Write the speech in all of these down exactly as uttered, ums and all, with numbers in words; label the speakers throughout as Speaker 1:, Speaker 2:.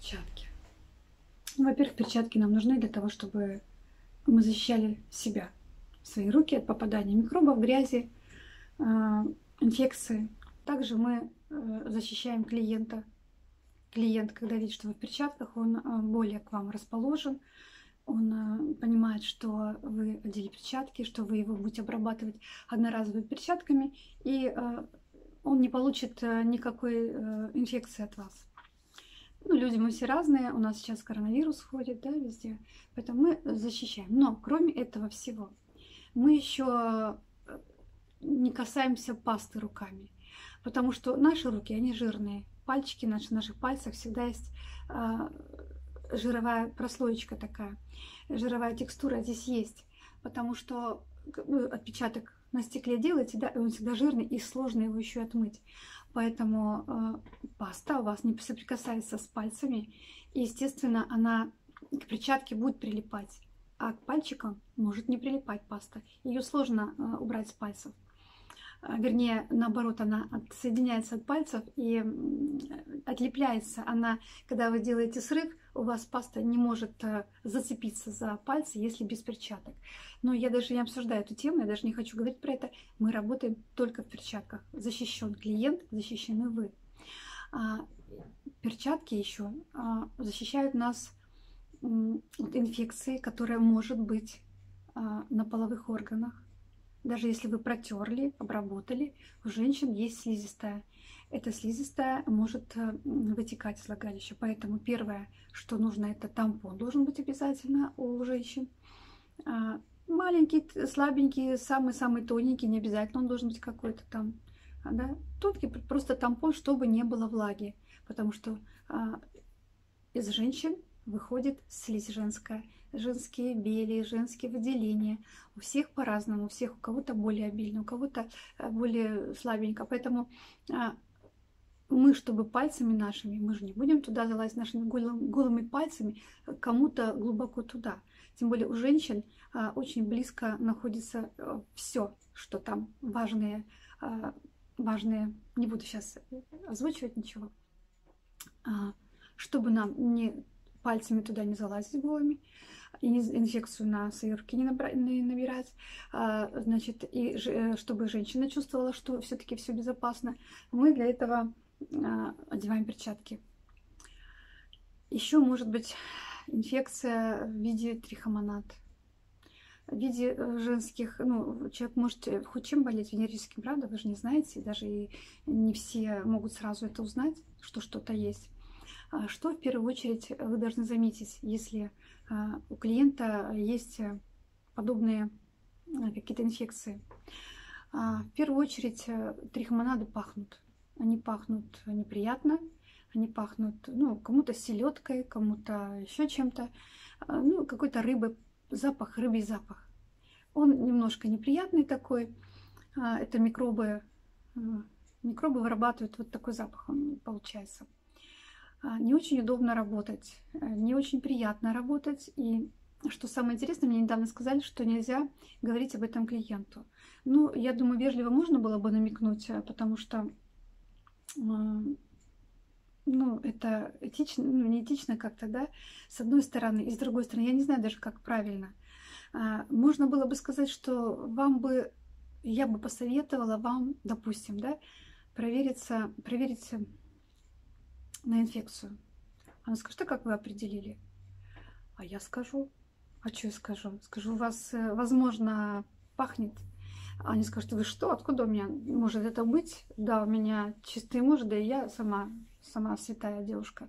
Speaker 1: Перчатки. Ну, во-первых, перчатки нам нужны для того, чтобы мы защищали себя, свои руки от попадания микробов, грязи, а, инфекции. Также мы э, защищаем клиента. Клиент, когда видит, что вы в перчатках, он а, более к вам расположен. Он а, понимает, что вы одели перчатки, что вы его будете обрабатывать одноразовыми перчатками, и а, он не получит а, никакой а, инфекции от вас. Ну, люди мы все разные, у нас сейчас коронавирус ходит, да, везде, поэтому мы защищаем. Но кроме этого всего, мы еще не касаемся пасты руками, потому что наши руки, они жирные. Пальчики наши, наших пальцев всегда есть а, жировая прослоечка такая, жировая текстура здесь есть, потому что ну, отпечаток на стекле делаете, да, и он всегда жирный, и сложно его еще отмыть. Поэтому э, паста у вас не соприкасается с пальцами, и, естественно, она к перчатке будет прилипать, а к пальчикам может не прилипать паста. Ее сложно э, убрать с пальцев. Вернее, наоборот, она отсоединяется от пальцев и отлепляется. Она, когда вы делаете срыв, у вас паста не может зацепиться за пальцы, если без перчаток. Но я даже не обсуждаю эту тему, я даже не хочу говорить про это. Мы работаем только в перчатках. Защищен клиент, защищены вы. Перчатки еще защищают нас от инфекции, которая может быть на половых органах. Даже если вы протерли, обработали, у женщин есть слизистая. Эта слизистая может вытекать из влагалища. Поэтому первое, что нужно, это тампон должен быть обязательно у женщин. Маленький, слабенький, самый-самый тоненький, не обязательно он должен быть какой-то там. Да? Тонкий, просто тампон, чтобы не было влаги. Потому что из женщин выходит слизь женская. Женские бели, женские выделения. У всех по-разному, у всех у кого-то более обильно, у кого-то более слабенько. Поэтому мы, чтобы пальцами нашими, мы же не будем туда залазить нашими голыми пальцами, кому-то глубоко туда. Тем более у женщин очень близко находится все, что там важные, важные, не буду сейчас озвучивать ничего, чтобы нам не пальцами туда не залазить голыми, и инфекцию на свои руки не, набрать, не набирать, а, значит, и чтобы женщина чувствовала, что все-таки все безопасно, мы для этого а, одеваем перчатки. Еще может быть инфекция в виде трихомонад, в виде женских, ну, человек может хоть чем болеть венерическим, правда, вы же не знаете, даже и не все могут сразу это узнать, что что-то есть. Что в первую очередь вы должны заметить, если у клиента есть подобные какие-то инфекции? В первую очередь трихомонады пахнут. Они пахнут неприятно, они пахнут, ну, кому-то селедкой, кому-то еще чем-то, ну, какой-то рыбой, запах, рыбий запах. Он немножко неприятный такой. Это микробы, микробы вырабатывают вот такой запах, он получается. Не очень удобно работать, не очень приятно работать. И что самое интересное, мне недавно сказали, что нельзя говорить об этом клиенту. Ну, я думаю, вежливо можно было бы намекнуть, потому что, ну, это этично, ну, не этично как-то, да, с одной стороны, и с другой стороны, я не знаю даже, как правильно. Можно было бы сказать, что вам бы, я бы посоветовала вам, допустим, да, провериться, проверить на инфекцию. Она скажет, а как вы определили? А я скажу. А что я скажу? Скажу, у вас, возможно, пахнет. Они скажут, вы что, откуда у меня может это быть? Да, у меня чистый муж, да и я сама, сама святая девушка.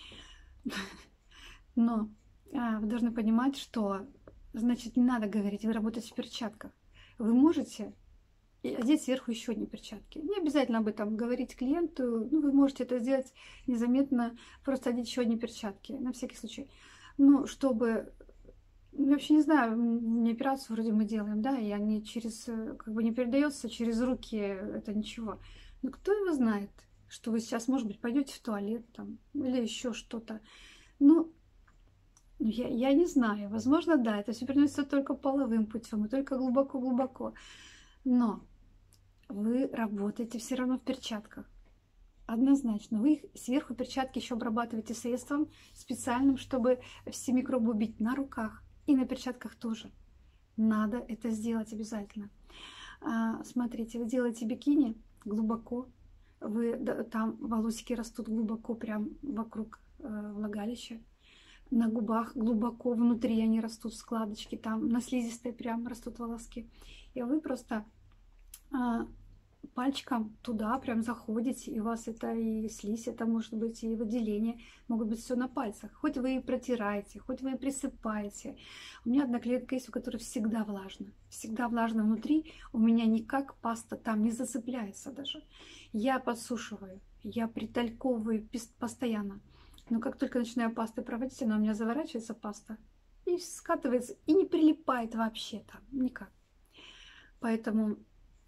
Speaker 1: Но вы должны понимать, что, значит, не надо говорить, вы работаете в перчатках. Вы можете и одеть сверху еще одни перчатки. Не обязательно об этом говорить клиенту. Ну, вы можете это сделать незаметно, просто одеть еще одни перчатки, на всякий случай. Ну, чтобы... Я вообще не знаю, не операцию вроде мы делаем, да, и они через... Как бы не передается через руки это ничего. Но кто его знает, что вы сейчас, может быть, пойдете в туалет там, или еще что-то. Ну, я, я не знаю. Возможно, да, это все переносится только половым путем и только глубоко-глубоко. Но вы работаете все равно в перчатках. Однозначно. Вы их сверху перчатки еще обрабатываете средством специальным, чтобы все микробы убить на руках и на перчатках тоже. Надо это сделать обязательно. А, смотрите, вы делаете бикини глубоко, вы, да, там волосики растут глубоко, прям вокруг э, влагалища. На губах глубоко, внутри они растут, складочки, там на слизистой прям растут волоски. И вы просто а, пальчиком туда прям заходите, и у вас это и слизь, это может быть и выделение, могут быть все на пальцах. Хоть вы и протираете, хоть вы и присыпаете. У меня одна клиентка есть, у которой всегда влажно. Всегда влажно внутри, у меня никак паста там не зацепляется даже. Я подсушиваю, я притальковываю постоянно. Но как только начинаю пастой проводить, она у меня заворачивается, паста, и скатывается, и не прилипает вообще там, никак. Поэтому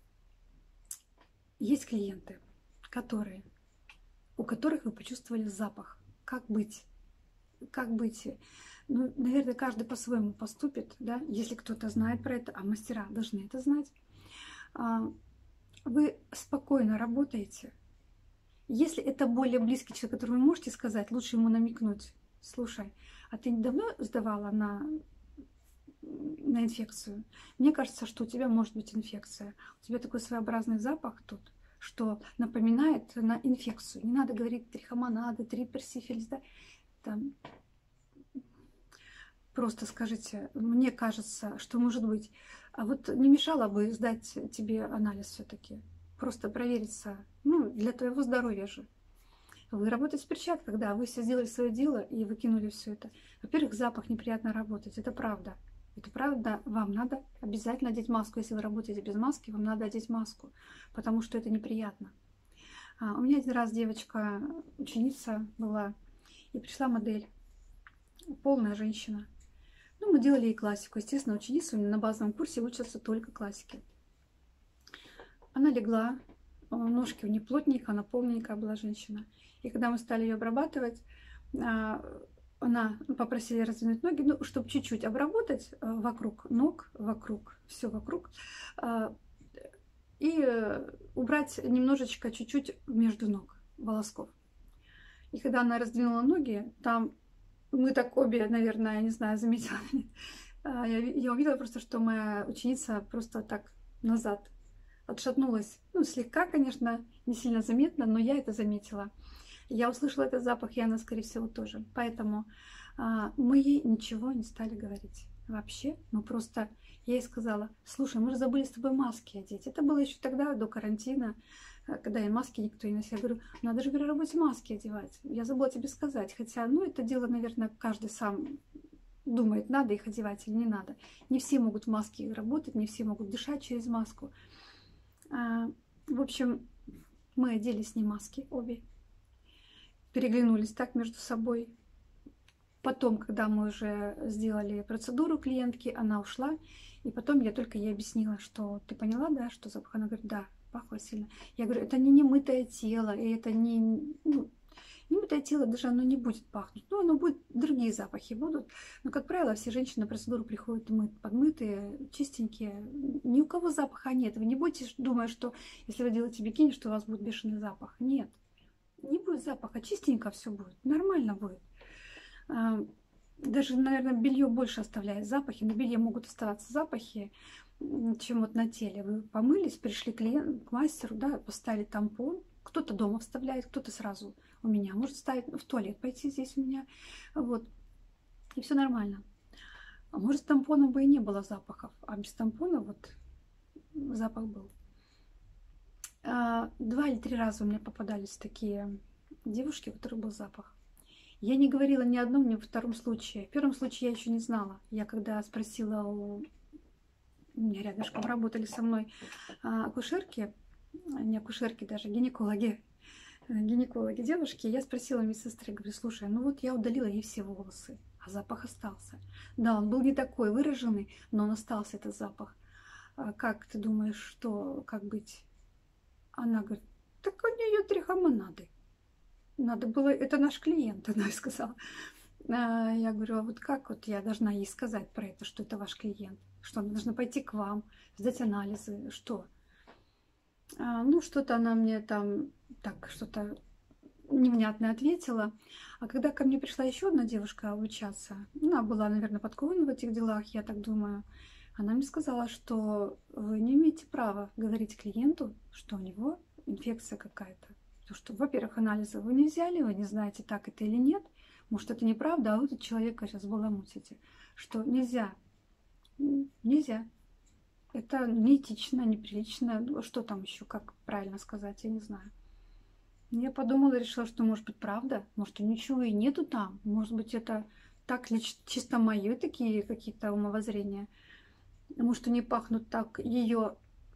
Speaker 1: есть клиенты, которые, у которых вы почувствовали запах. Как быть? Как быть? Ну, наверное, каждый по-своему поступит, да, если кто-то знает про это, а мастера должны это знать. Вы спокойно работаете. Если это более близкий человек, который вы можете сказать, лучше ему намекнуть. Слушай, а ты давно сдавала на, на инфекцию? Мне кажется, что у тебя может быть инфекция. У тебя такой своеобразный запах тут, что напоминает на инфекцию. Не надо говорить трихомонады, триперсифилис, да? Там. Просто скажите, мне кажется, что может быть. А вот не мешало бы сдать тебе анализ все-таки. Просто провериться, ну, для твоего здоровья же. Вы работаете в перчатках, да, вы все сделали свое дело и выкинули все это. Во-первых, запах неприятно работать, это правда. Это правда, вам надо обязательно одеть маску. Если вы работаете без маски, вам надо одеть маску, потому что это неприятно. А, у меня один раз девочка, ученица была, и пришла модель, полная женщина. Ну, мы делали ей классику. Естественно, ученица на базовом курсе учатся только классике. Она легла, ножки у нее плотненькая, она полненькая была женщина. И когда мы стали ее обрабатывать, она попросили раздвинуть ноги, ну, чтобы чуть-чуть обработать вокруг ног, вокруг, все вокруг, и убрать немножечко, чуть-чуть между ног волосков. И когда она раздвинула ноги, там мы так обе, наверное, я не знаю, заметила, я увидела просто, что моя ученица просто так назад отшатнулась. Ну, слегка, конечно, не сильно заметно, но я это заметила. Я услышала этот запах, и она, скорее всего, тоже. Поэтому а, мы ей ничего не стали говорить. Вообще, мы просто... Я ей сказала, слушай, мы же забыли с тобой маски одеть. Это было еще тогда, до карантина, когда и маски никто не носил. Я говорю, надо же при работе маски одевать. Я забыла тебе сказать. Хотя, ну, это дело, наверное, каждый сам думает, надо их одевать или не надо. Не все могут в маске работать, не все могут дышать через маску. В общем, мы одели с ней маски обе, переглянулись так между собой. Потом, когда мы уже сделали процедуру клиентки, она ушла, и потом я только ей объяснила, что ты поняла, да, что запах? Она говорит, да, пахло сильно. Я говорю, это не немытое тело, и это не... Ну, немытое тело даже оно не будет пахнуть. Ну, оно будет, другие запахи будут. Но, как правило, все женщины на процедуру приходят мыт, подмытые, чистенькие. Ни у кого запаха нет. Вы не будете думать, что если вы делаете бикини, что у вас будет бешеный запах. Нет. Не будет запаха. Чистенько все будет. Нормально будет. Даже, наверное, белье больше оставляет запахи. На белье могут оставаться запахи, чем вот на теле. Вы помылись, пришли клиент, к мастеру, да, поставили тампон. Кто-то дома вставляет, кто-то сразу у меня. Может ставить в туалет, пойти здесь у меня. Вот. И все нормально. А может, тампона бы и не было запахов. А без тампона вот запах был. А, два или три раза у меня попадались такие девушки, у которых был запах. Я не говорила ни о одном, ни во втором случае. В первом случае я еще не знала. Я когда спросила у... У меня рядышком работали со мной акушерки, не акушерки даже, гинекологи, гинекологи девушки, я спросила медсестры, говорю, слушай, ну вот я удалила ей все волосы, а запах остался. Да, он был не такой выраженный, но он остался, этот запах. Как ты думаешь, что, как быть? Она говорит, так у нее трихомонады. Надо было, это наш клиент, она сказала. Я говорю, а вот как вот я должна ей сказать про это, что это ваш клиент? Что она должна пойти к вам, сдать анализы, что? А, ну, что-то она мне там, так, что-то невнятно ответила. А когда ко мне пришла еще одна девушка обучаться, она была, наверное, подкована в этих делах, я так думаю, она мне сказала, что вы не имеете права говорить клиенту, что у него инфекция какая-то. Потому что, во-первых, анализы вы не взяли, вы не знаете, так это или нет. Может, это неправда, а вы тут человека сейчас баламутите. Что нельзя. Нельзя. Это неэтично, неприлично. Что там еще, как правильно сказать, я не знаю. Я подумала, решила, что может быть правда, может ничего и нету там, может быть это так лишь чисто мои такие какие-то умозрения, может они пахнут так, ее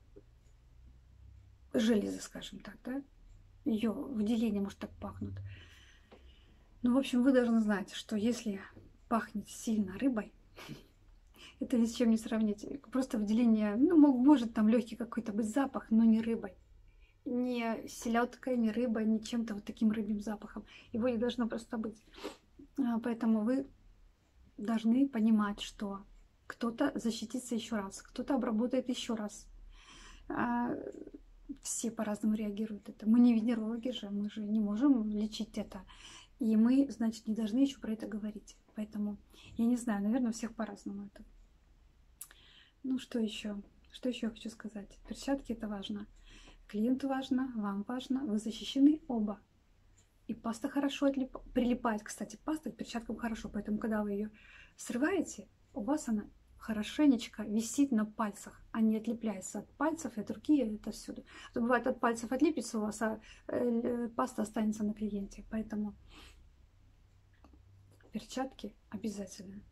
Speaker 1: железо, скажем так, да, ее выделения, может так пахнут. Ну, в общем, вы должны знать, что если пахнет сильно рыбой, это ни с чем не сравнить, просто выделение, ну, может там легкий какой-то быть запах, но не рыбой. Не селедкой, не рыбой, не чем-то вот таким рыбьим запахом. Его не должно просто быть. Поэтому вы должны понимать, что кто-то защитится еще раз, кто-то обработает еще раз. Все по-разному реагируют это. Мы не венерологи же, мы же не можем лечить это. И мы, значит, не должны еще про это говорить. Поэтому, я не знаю, наверное, у всех по-разному это. Ну, что еще? Что еще я хочу сказать? Перчатки — это важно. Клиенту важно, вам важно, вы защищены оба. И паста хорошо отлип... прилипает. Кстати, паста к перчаткам хорошо, поэтому, когда вы ее срываете, у вас она хорошенечко висит на пальцах, а не отлепляется от пальцев и от руки, и это всюду. А то бывает, от пальцев отлепится у вас, а э, паста останется на клиенте. Поэтому перчатки обязательно.